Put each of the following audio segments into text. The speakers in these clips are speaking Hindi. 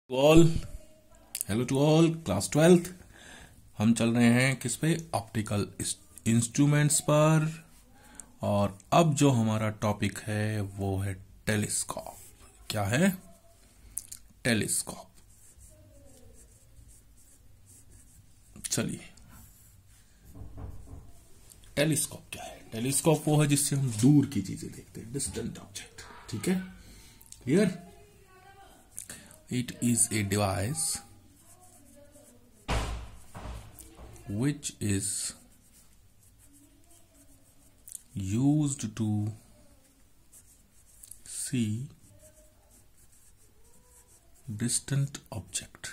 To all, hello to all, class 12th। हम चल रहे हैं किस पे? ऑप्टिकल इंस्ट्रूमेंट्स पर। और अब जो हमारा टॉपिक है वो है टेलीस्कोप। क्या है? टेलीस्कोप। चलिए, टेलीस्कोप क्या है? टेलीस्कोप वो है जिससे हम दूर की चीजें देखते हैं, डिस्टेंट ऑब्जेक्ट। ठीक है, clear? It is a device which is used to see distant object।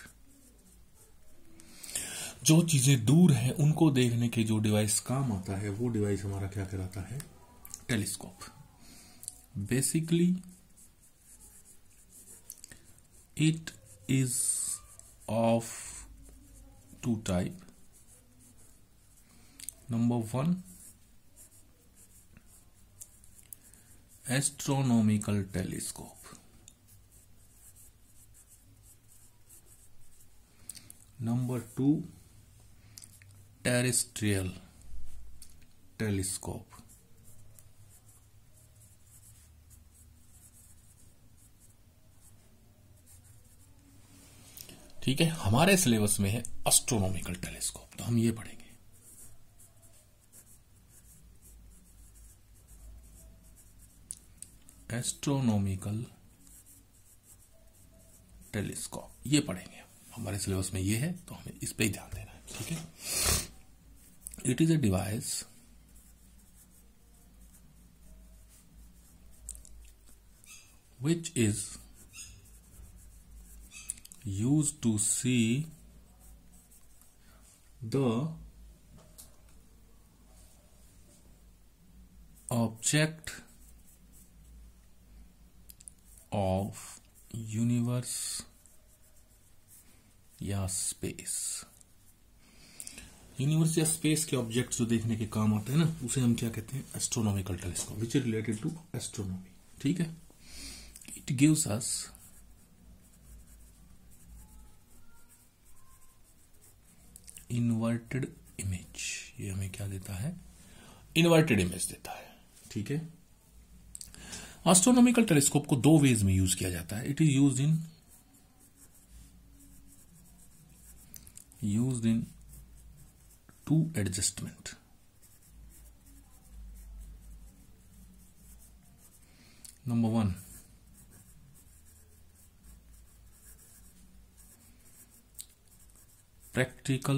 जो चीजें दूर हैं उनको देखने के जो डिवाइस काम आता है वो डिवाइस हमारा क्या कहलाता है? Telescope. Basically it is of two type. Number 1, astronomical telescope. Number 2, terrestrial telescope. ठीक है, हमारे सिलेबस में है एस्ट्रोनॉमिकल टेलीस्कोप, तो हम ये पढ़ेंगे। एस्ट्रोनॉमिकल टेलीस्कोप ये पढ़ेंगे। हमारे सिलेबस में ये है तो हमें इस पे ही ध्यान देना है। ठीक है, it is a device which is used to see the object of universe या स्पेस। यूनिवर्स या स्पेस के ऑब्जेक्ट जो देखने के काम आते हैं ना, उसे हम क्या कहते हैं? Astronomical telescope, which is related to astronomy. ठीक है, it gives us inverted image. ये हमें क्या देता है? इन्वर्टेड इमेज देता है। ठीक है, एस्ट्रोनॉमिकल टेलीस्कोप को दो वेज में यूज किया जाता है। It is used in two adjustment. Number 1, practical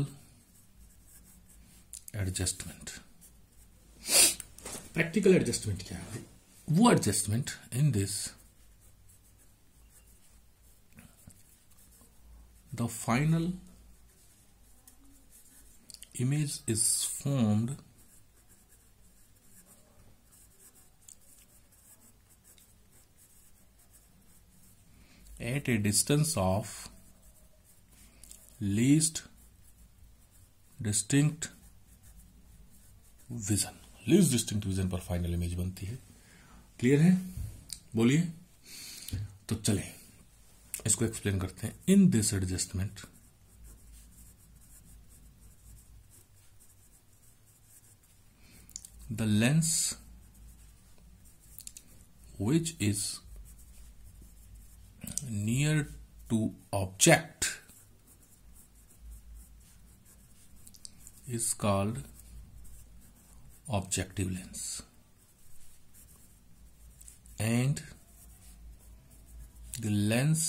adjustment. Practical adjustment क्या है? वो adjustment in this the final image is formed at a distance of least distinct vision। Least distinct vision पर फाइनल इमेज बनती है। क्लियर है? बोलिए। तो चले इसको एक्सप्लेन करते हैं। In this adjustment the lens which is near to object is called objective lens, and the lens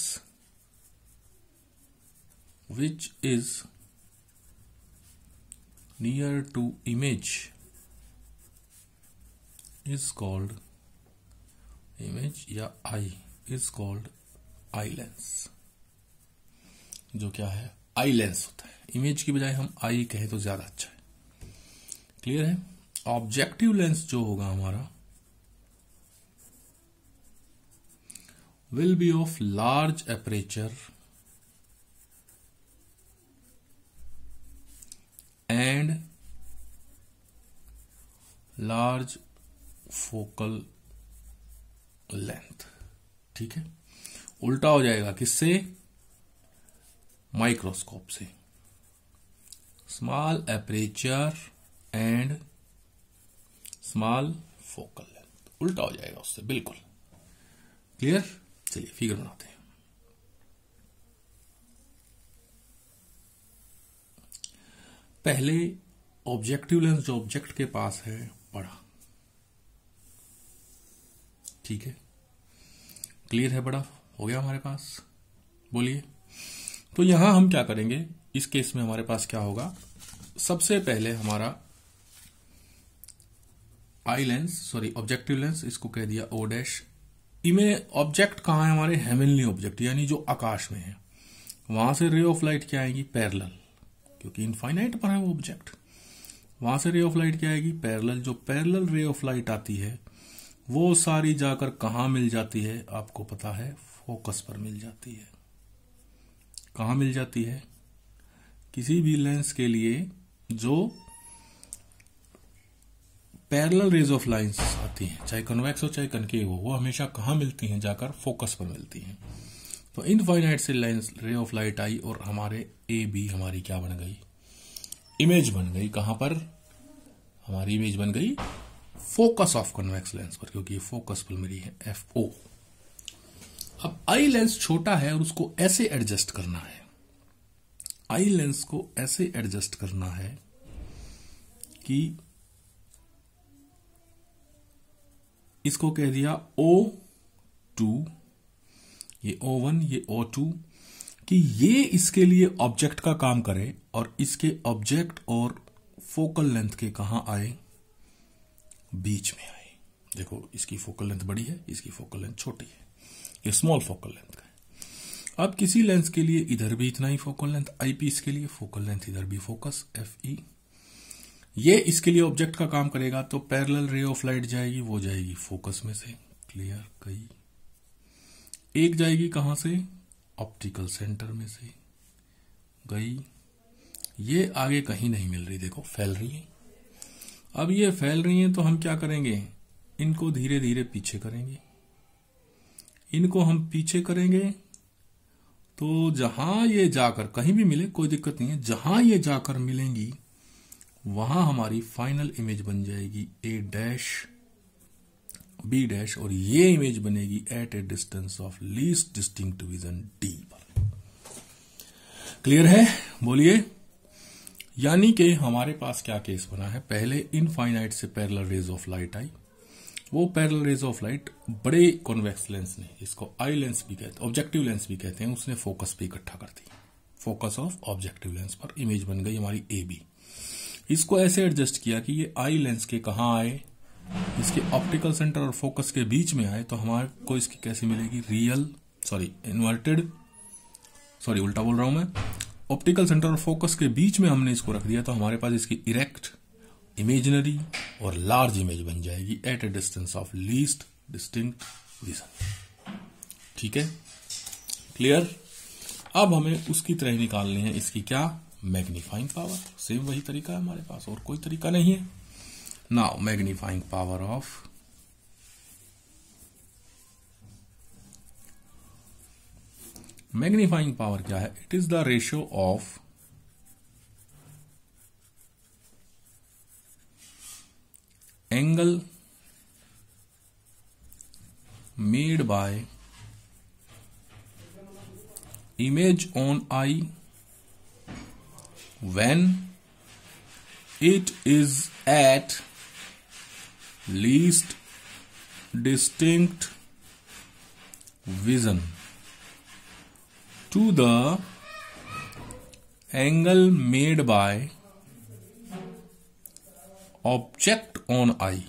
which is near to image is called image या eye is called eye lens. जो क्या है? आई लेंस होता है। इमेज की बजाय हम आई कहे तो ज्यादा अच्छा है। क्लियर है? ऑब्जेक्टिव लेंस जो होगा हमारा will be of large aperture and large focal length. ठीक है, उल्टा हो जाएगा किससे? माइक्रोस्कोप से, small aperture and small focal length, उल्टा हो जाएगा उससे, बिल्कुल क्लियर। चलिए फिगर बनाते हैं। पहले ऑब्जेक्टिव लेंस जो ऑब्जेक्ट के पास है बड़ा, ठीक है, क्लियर है, बड़ा हो गया हमारे पास। बोलिए, तो यहां हम क्या करेंगे, इस केस में हमारे पास क्या होगा, सबसे पहले हमारा eye lens, sorry objective lens, इसको कह दिया ओ डैश। इमेज ऑब्जेक्ट कहां है हमारे, हेवनली ऑब्जेक्ट, यानी जो आकाश में है, वहां से रे ऑफ लाइट क्या आएगी, पैरेलल, क्योंकि इनफाइनाइट पर है वो ऑब्जेक्ट, वहां से रे ऑफ लाइट क्या आएगी, पैरेलल। जो पैरेलल रे ऑफ लाइट आती है वो सारी जाकर कहां मिल जाती है, आपको पता है, फोकस पर मिल जाती है। कहां मिल जाती है, किसी भी लेंस के लिए जो पैरेलल रेज ऑफ लाइंस आती हैं, चाहे कन्वेक्स हो चाहे कनकेव हो, वो हमेशा कहां मिलती हैं, जाकर फोकस पर मिलती हैं। तो इनफाइनाइट से लेंस रे ऑफ लाइट आई और हमारे ए बी हमारी क्या बन गई, इमेज बन गई। कहां पर हमारी इमेज बन गई, फोकस ऑफ कन्वेक्स लेंस पर, क्योंकि ये फोकस पर मेरी है एफ ओ। अब आई लेंस छोटा है और उसको ऐसे एडजस्ट करना है, आई लेंस को ऐसे एडजस्ट करना है कि इसको कह दिया O2, ये O1, ये O2, कि ये इसके लिए ऑब्जेक्ट का काम करे और इसके ऑब्जेक्ट और फोकल लेंथ के कहां आए, बीच में आए। देखो इसकी फोकल लेंथ बड़ी है, इसकी फोकल लेंथ छोटी है, ये स्मॉल फोकल लेंथ का है। अब किसी लेंस के लिए इधर भी इतना ही फोकल लेंथ, आईपीस के लिए फोकल लेंथ इधर भी फोकस FE, ये इसके लिए ऑब्जेक्ट का काम करेगा, तो पैरेलल रे ऑफ लाइट जाएगी, वो जाएगी फोकस में से, क्लियर, गई। एक जाएगी कहां से, ऑप्टिकल सेंटर में से गई, ये आगे कहीं नहीं मिल रही, देखो फैल रही है। अब ये फैल रही हैं तो हम क्या करेंगे, इनको धीरे धीरे पीछे करेंगे, इनको हम पीछे करेंगे, तो जहां ये जाकर कहीं भी मिले कोई दिक्कत नहीं है, जहां ये जाकर मिलेंगी वहां हमारी फाइनल इमेज बन जाएगी A डैश B डैश, और ये इमेज बनेगी at a distance of least distinct vision D पर। क्लियर है, बोलिए। यानी कि हमारे पास क्या केस बना है, पहले इनफाइनाइट से पैरेलल रेज ऑफ लाइट आई, वो पैरेलल रेज ऑफ लाइट बड़े कॉन्वेक्स लेंस ने, इसको आई लेंस भी कहते हैं, ऑब्जेक्टिव लेंस भी कहते हैं, उसने फोकस पे इकट्ठा कर दी, फोकस ऑफ ऑब्जेक्टिव लेंस पर इमेज बन गई हमारी AB। इसको ऐसे एडजस्ट किया कि ये आई लेंस के कहां आए, इसके ऑप्टिकल सेंटर और फोकस के बीच में आए, तो हमारे को इसकी कैसी मिलेगी, इन्वर्टेड, उल्टा बोल रहा हूं मैं, ऑप्टिकल सेंटर और फोकस के बीच में हमने इसको रख दिया, तो हमारे पास इसकी इरेक्ट, इमेजिनरी और लार्ज इमेज बन जाएगी at a distance of least distinct vision. ठीक है, क्लियर। अब हमें उसकी तरह निकालनी है इसकी क्या, मैग्नीफाइंग पावर। सेम वही तरीका है हमारे पास, और कोई तरीका नहीं है। Now magnifying power of magnifying power क्या है, it is the ratio of angle made by image on eye when it is at least distinct vision to the angle made by object on eye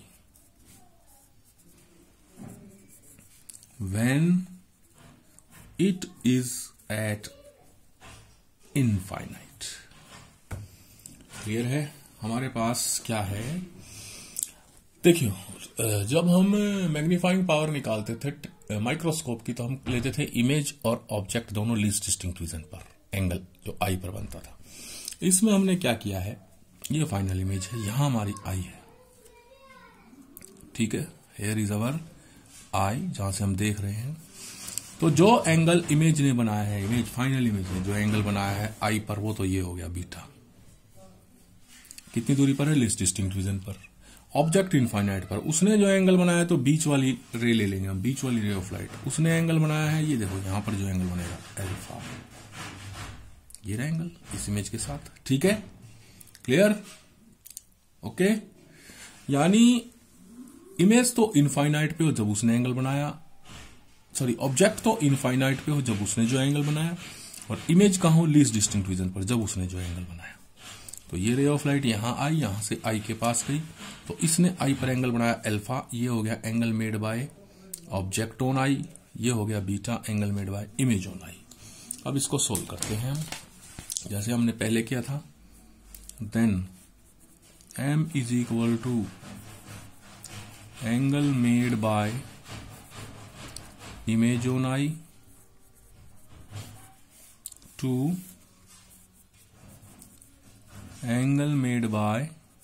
when it is at infinite। Clear है, हमारे पास क्या है, देखियो जब हम मैग्नीफाइंग पावर निकालते थे माइक्रोस्कोप की, तो हम लेते थे इमेज और ऑब्जेक्ट दोनों लीस्ट डिस्टिंक्ट विजन पर, एंगल जो आई पर बनता था। इसमें हमने क्या किया है, ये फाइनल इमेज है, यहां हमारी आई है, ठीक है, हेयर इज अवर आई, जहां से हम देख रहे हैं। तो जो एंगल इमेज ने बनाया है, इमेज फाइनल इमेज ने जो एंगल बनाया है आई पर, वो तो ये हो गया बीटा। कितनी दूरी पर है? लीस्ट डिस्टिंक्ट रीजन पर। ऑब्जेक्ट इनफाइनाइट पर उसने जो एंगल बनाया, तो बीच वाली रे ले लेंगे हम, बीच वाली रे ऑफ लाइट। उसने एंगल बनाया है, ये देखो यहां पर जो एंगल बनेगा अल्फा, ये रहा एंगल इस इमेज के साथ। ठीक है, क्लियर? ओके, यानी इमेज तो इनफाइनाइट पे हो जब उसने एंगल बनाया, सॉरी ऑब्जेक्ट तो इनफाइनाइट पे हो जब उसने जो एंगल बनाया, और इमेज कहां हो? लीस्ट डिस्टिंक्ट रीजन पर जब उसने जो एंगल बनाया। तो ये रे ऑफ लाइट यहां आई, यहां से आई के पास गई, तो इसने आई पर एंगल बनाया अल्फा, ये हो गया angle made by object on eye, ये हो गया beta angle made by image on eye. अब इसको सोल्व करते हैं हम जैसे हमने पहले किया था। Then m is equal to angle made by image on eye to angle made by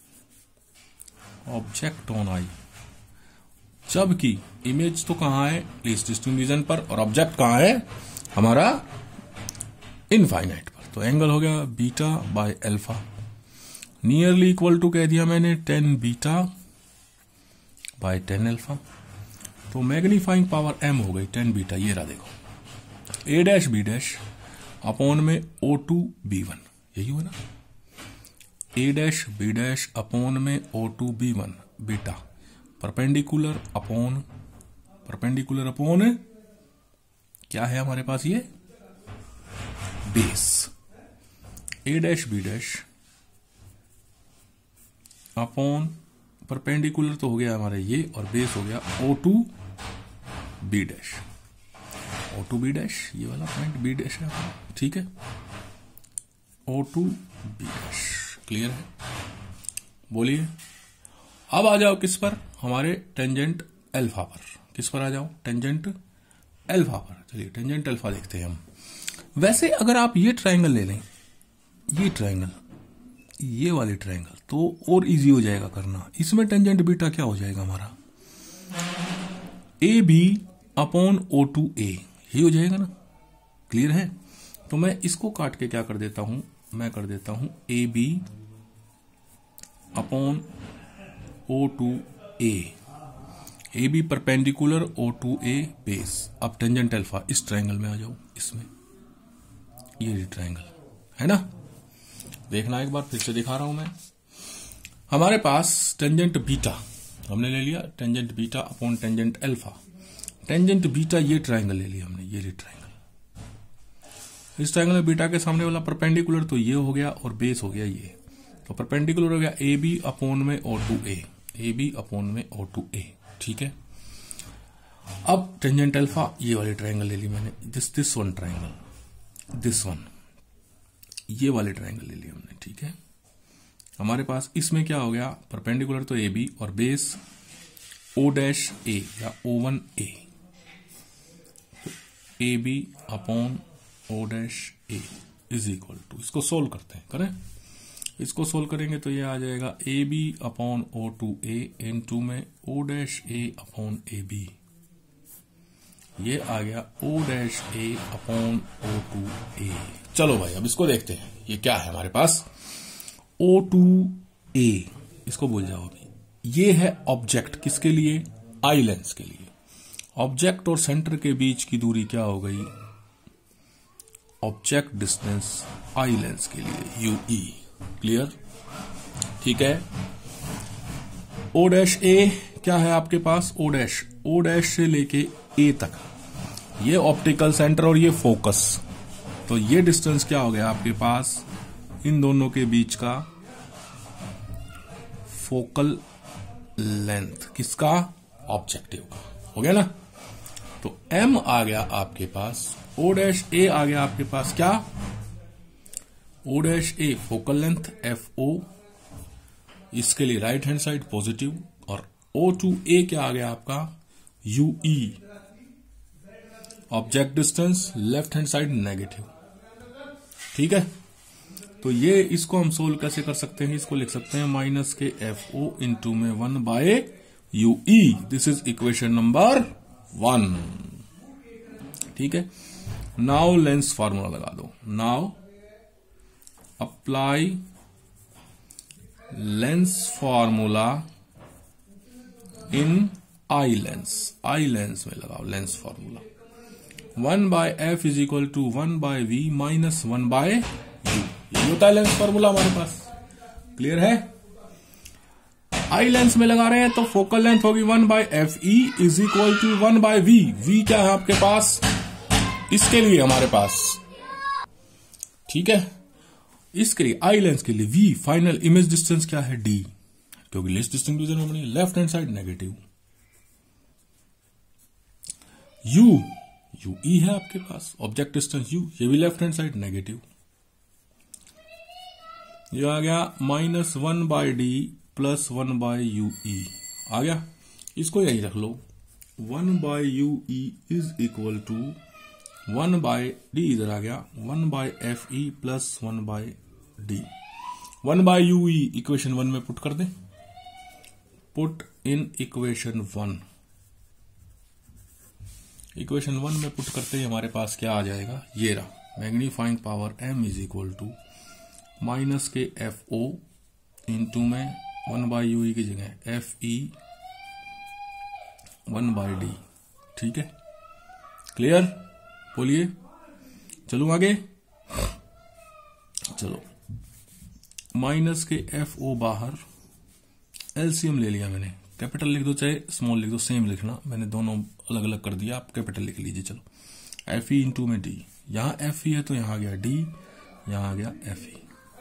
object on eye, जबकि इमेज तो कहां है? लीस्ट डिस्टिंक्ट रीजन पर, और ऑब्जेक्ट कहां है? हमारा इनफाइनाइट पर। तो एंगल हो गया beta by alpha, nearly equal to कह दिया मैंने 10 बीटा बाय 10 अल्फा। तो मैग्नीफाइंग पावर m हो गई 10 बीटा, ये रहा देखो, a dash b dash upon में O2 B1, यही हुआ ना, a dash b dash upon में O2 B1 beta, perpendicular upon क्या है हमारे पास? ये base, a dash b dash upon perpendicular तो हो गया हमारे ये, और बेस हो गया O2 B dash, O2 B dash, ये वाला पॉइंट B डैश है, ठीक है, O2 B डैश। क्लियर है? बोलिए। अब आ जाओ किस पर? हमारे टेंजेंट अल्फा पर। किस पर आ जाओ? टेंजेंट अल्फा पर। चलिए टेंजेंट अल्फा देखते हैं हम। वैसे अगर आप ये ट्रायंगल ले लें, ये ट्रायंगल, ये वाले ट्रायंगल, तो और इजी हो जाएगा करना। इसमें टेंजेंट बीटा क्या हो जाएगा हमारा? ए बी अपॉन O2 A, यही हो जाएगा ना? क्लियर है? तो मैं इसको काट के क्या कर देता हूं, मैं कर देता हूं A B upon O2 A, A B perpendicular O2 A base. अब टेंजेंट अल्फा इस ट्रायंगल में आ जाओ, इसमें ये ट्रायंगल है ना, देखना एक बार फिर से दिखा रहा हूं मैं। हमारे पास टेंजेंट बीटा हमने ले लिया, tangent beta upon tangent alpha. Tangent beta ये ट्रायंगल ले लिया हमने, ये ट्रायंगल। इस ट्रायंगल में बीटा के सामने वाला परपेंडिकुलर तो ये हो गया, और बेस हो गया ये, तो परपेंडिकुलर हो गया ए बी अपॉन में O2 A, A B upon में O2 A। ठीक है, अब टेंजेंट अल्फा ये वाले ट्रायंगल ले ली मैंने, this one triangle, this one, ये वाले ट्रायंगल ले लिए हमने। ठीक है, हमारे पास इसमें क्या हो गया? परपेंडिकुलर तो ए बी और बेस O डैश A या O1 A, A B upon O dash A is equal to, इसको सोल्व करते हैं, करें इसको सोल्व करेंगे तो ये आ जाएगा A B upon O2 A into में O dash A upon A B, ये आ गया O dash A upon O2 A। चलो भाई अब इसको देखते हैं, ये क्या है हमारे पास? O2 A, इसको भूल जाओ अभी। ये है ऑब्जेक्ट, किसके लिए? आई लेंस के लिए। ऑब्जेक्ट और सेंटर के बीच की दूरी क्या हो गई? ऑब्जेक्ट डिस्टेंस आई लेंस के लिए UE। क्लियर? ठीक है। O डैश A क्या है आपके पास? O डैश से लेके A तक, ये ऑप्टिकल सेंटर और ये फोकस, तो ये डिस्टेंस क्या हो गया आपके पास? इन दोनों के बीच का फोकल लेंथ, किसका? ऑब्जेक्टिव का, हो गया ना? तो M आ गया आपके पास, O डैश A आ गया आपके पास क्या? O dash A focal length FO, इसके लिए राइट हैंड साइड पॉजिटिव, और O2A क्या आ गया आपका? UE, object distance left hand side negative. ठीक है, तो ये इसको हम सोल्व कैसे कर सकते हैं? इसको लिख सकते हैं माइनस के FO इंटू में 1 by UE। This is equation number 1। ठीक है। नाउ लेंस फार्मूला लगा दो। Now apply lens formula in eye lens. Eye lens में लगाओ lens formula. 1/f is equal to 1/v minus 1/u। यही होता है लेंस फार्मूला हमारे पास। क्लियर है? आई लेंस में लगा रहे हैं तो फोकल लेंथ होगी 1/fe is equal to 1/v। v क्या है आपके पास इसके लिए हमारे पास, ठीक है। इसके लिए आई लेंस के लिए v फाइनल इमेज डिस्टेंस क्या है d, क्योंकि लीस्ट डिस्टिंक्ट डिवीजन में बनी left hand side negative. u e है आपके पास ऑब्जेक्ट डिस्टेंस u, ये भी लेफ्ट हैंड साइड नेगेटिव। ये आ गया -1/d प्लस 1/ue आ गया। इसको यही रख लो 1/ue is equal to 1/d इधर आ गया 1/fe plus 1/d। 1/ue equation 1 में पुट कर दे। Put in equation 1। इक्वेशन 1 में पुट करते ही हमारे पास क्या आ जाएगा, ये रहा magnifying power m is equal to minus के FO इंटू में 1/ue की जगह FE 1/d। ठीक है, क्लियर? बोलिए, चलो आगे। चलो माइनस के FO बाहर, एलसीएम ले लिया मैंने। कैपिटल लिख दो चाहे स्मॉल लिख दो, सेम लिखना, मैंने दोनों अलग अलग कर दिया, आप कैपिटल लिख लीजिए। चलो FE इंटू में D, यहां FE है तो यहां आ गया D, यहां आ गया FE।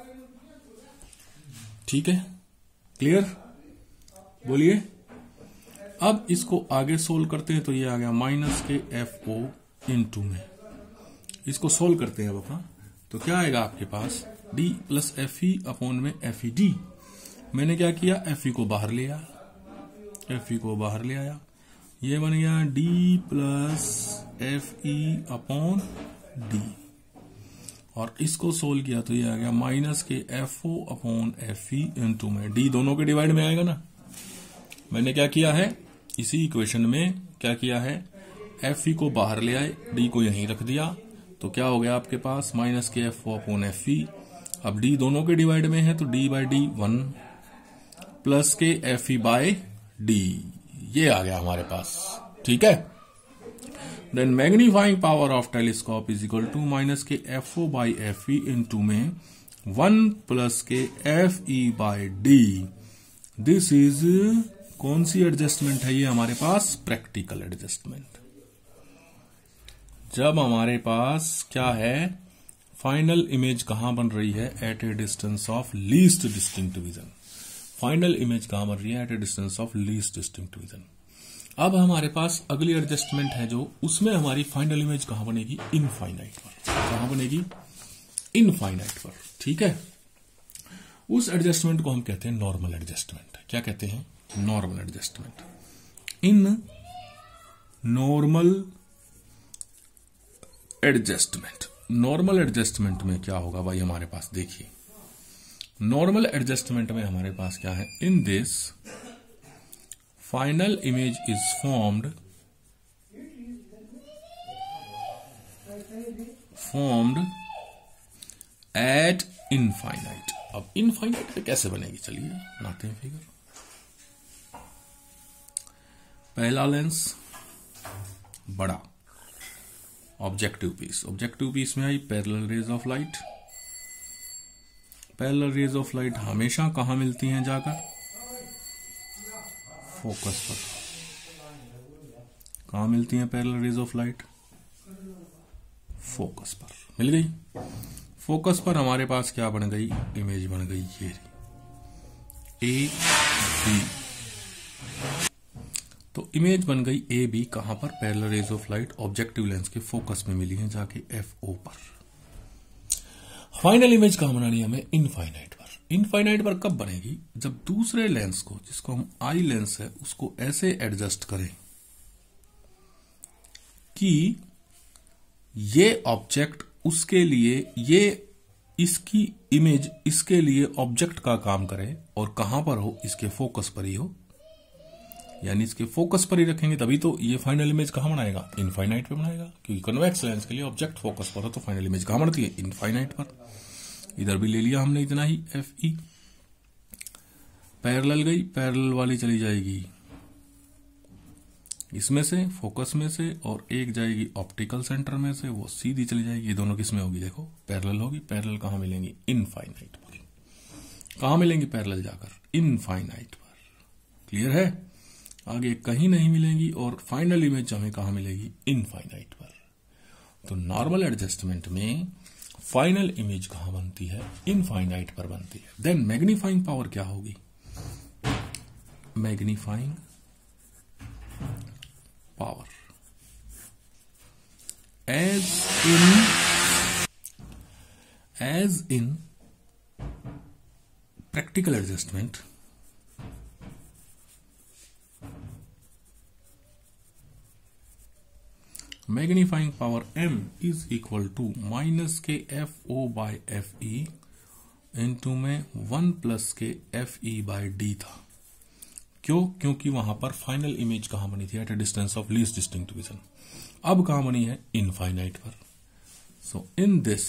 ठीक है, क्लियर? बोलिए। अब इसको आगे सोल्व करते हैं तो ये आ गया माइनस के FO इंटू में, इसको सोल्व करते हैं अब अपना, तो क्या आएगा आपके पास D प्लस FE अपॉन में FED। मैंने क्या किया, FE को बाहर ले आया, FE को बाहर ले आया, ये बन गया D plus FE upon D, और इसको सोल्व किया तो ये आ गया माइनस के FO अपॉन FE इंटू में D, दोनों के डिवाइड में आएगा ना। मैंने क्या किया है, इसी इक्वेशन में क्या किया है, FE को बाहर ले आए, D को यहीं रख दिया, तो क्या हो गया आपके पास माइनस के FO अपॉन FE। अब D दोनों के डिवाइड में है तो D बाई D 1 प्लस के FE बाय D, ये आ गया हमारे पास। ठीक है, then magnifying power of telescope is equal to minus के FO बाई FE इंटू में 1 प्लस के FE by D। This is कौन सी एडजस्टमेंट है ये हमारे पास, प्रैक्टिकल एडजस्टमेंट। जब हमारे पास क्या है, फाइनल इमेज कहां बन रही है, at a distance of least distinct division. Final image कहां बन रही है, at a distance of least distinct division. अब हमारे पास अगली एडजस्टमेंट है जो, उसमें हमारी फाइनल इमेज कहां बनेगी, इनफाइनाइट पर। कहां बनेगी, इनफाइनाइट पर। ठीक है, उस एडजस्टमेंट को हम कहते हैं नॉर्मल एडजस्टमेंट। क्या कहते हैं, normal adjustment. In normal adjustment, normal adjustment में क्या होगा भाई हमारे पास, देखिए नॉर्मल एडजस्टमेंट में हमारे पास क्या है, in this final image is formed at infinite. अब इनफाइनाइट पे कैसे बनेगी, चलिए बनाते हैं फिगर। पहला लेंस बड़ा, ऑब्जेक्टिव पीस, ऑब्जेक्टिव पीस में आई parallel rays of light. Parallel rays of light हमेशा कहां मिलती हैं, जाकर फोकस पर। कहां मिलती हैं parallel rays of light, focus पर मिल गई। फोकस पर हमारे पास क्या बन गई, इमेज बन गई ये ए बी। तो इमेज बन गई ए बी, कहां पर, parallel rays of light objective lens के फोकस में मिली है जाके FO पर। फाइनल इमेज कहां बनानी है हमें, इनफाइनाइट पर। इनफाइनाइट पर कब बनेगी, जब दूसरे लेंस को, जिसको हम आई लेंस है, उसको ऐसे एडजस्ट करें कि ये ऑब्जेक्ट उसके लिए, ये इसकी इमेज इसके लिए ऑब्जेक्ट का काम करे, और कहां पर हो, इसके फोकस पर ही हो। यानी इसके फोकस पर ही रखेंगे तभी तो ये फाइनल इमेज कहाँ बनाएगा, इनफाइनाइट पे बनाएगा, क्योंकि कन्वेक्स लेंस के लिए ऑब्जेक्ट फोकस पर है तो फाइनल इमेज कहाँ बनती है, इनफाइनाइट पर। इधर भी ले लिया हमने इतना ही Fe। पैरेलल गई, पैरेलल वाली चली जाएगी इसमें से, फोकस में से, और एक जाएगी ऑप्टिकल सेंटर में से, वो सीधी चली जाएगी। ये दोनों किसमें होगी, देखो पैरेलल होगी। पैरेलल कहाँ मिलेंगी, इनफाइनाइट पर। कहाँ मिलेंगी पैरेलल जाकर, इनफाइनाइट पर। क्लियर है, आगे कहीं नहीं मिलेंगी। और फाइनल इमेज हमें कहाँ मिलेगी, इनफाइनाइट पर। तो नॉर्मल एडजस्टमेंट में फाइनल इमेज कहाँ बनती है, इनफाइनाइट पर बनती है। देन मैग्नीफाइंग पावर क्या होगी, magnifying power as in practical adjustment, magnifying power M is equal to minus के FO by FE into में 1 plus के FE by D था। क्यों, क्योंकि वहां पर फाइनल इमेज कहां बनी थी, at a distance of least distinct vision. अब कहां बनी है, इनफाइनाइट पर। So in this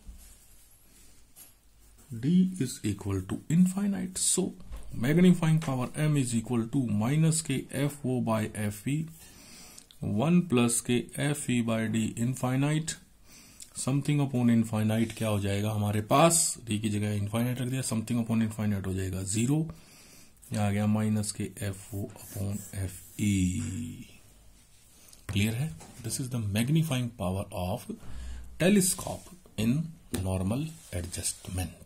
D is equal to infinite. So magnifying power M is equal to minus के FO by FE 1 plus के FE by D infinite, something upon infinite क्या हो जाएगा हमारे पास, D की जगह इनफाइनाइट रख दिया, समथिंग अपॉन इनफाइनाइट हो जाएगा 0। आ गया माइनस के FO अपॉन FE। क्लियर है, this is the magnifying power of telescope in normal adjustment.